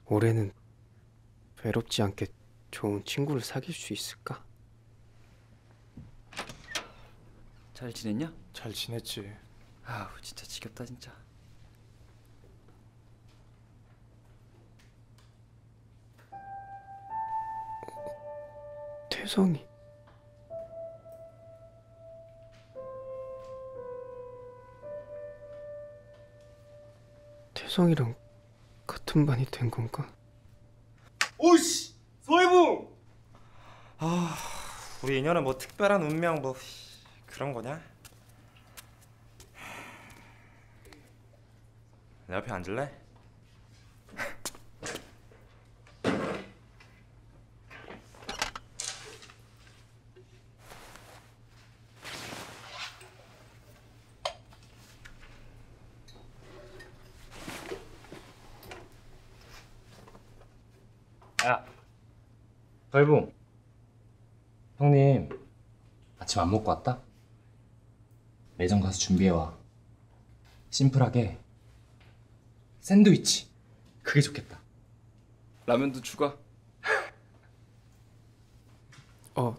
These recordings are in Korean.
올해는 외롭지 않게 좋은 친구를 사귈 수 있을까? 잘 지냈냐? 잘 지냈지. 아우 진짜 지겹다 진짜. 태성이. 태성이랑 같은 반이 된 건가? 오씨! 서해붕! 우리 인연은 뭐 특별한 운명 뭐 그런 거냐? 내 옆에 앉을래? 야, 서해붕. 형님 아침 안 먹고 왔다? 매점 가서 준비해와. 심플하게 샌드위치. 그게 좋겠다. 라면도 추가. 어.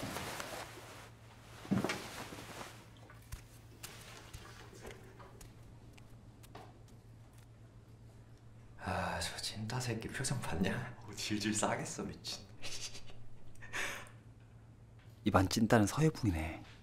아, 저 찐따 새끼 표정 봤냐? 질질 싸겠어 미친. 이반 찐따는 서해붕이네.